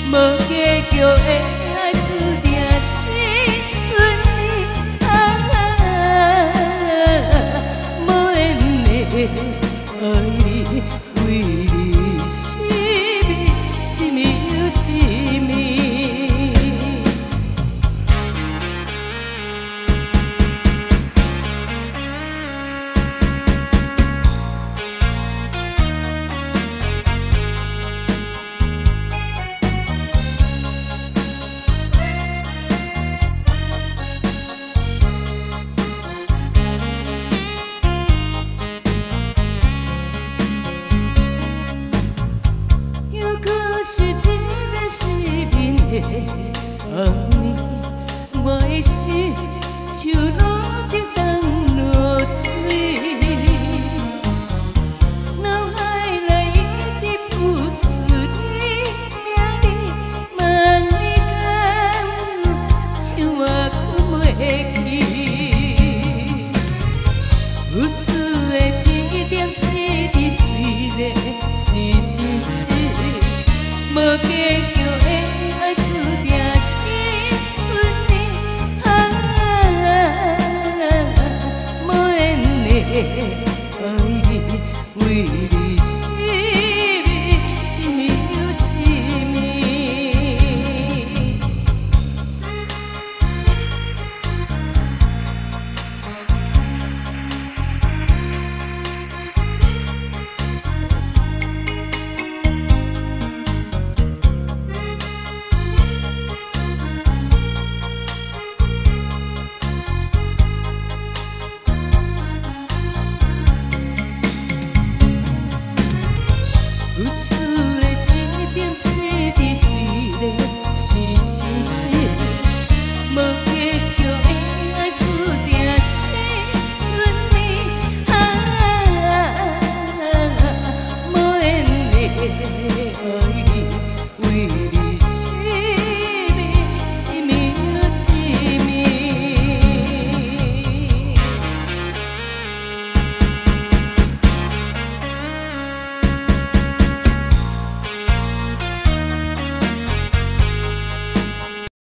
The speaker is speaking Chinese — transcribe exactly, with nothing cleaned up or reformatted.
无计较的爱，注定是分离。啊，无缘的爱你，为你失眠，一暝又一暝。是一个失眠的暗暝，我的心像落得东落水，脑海内一直浮出你名字，问你敢有像我困袂去？付出的一点一滴水泪是真实。无计较的爱，注定是分离。啊，无缘的爱你，为你失眠，一暝又一暝。付出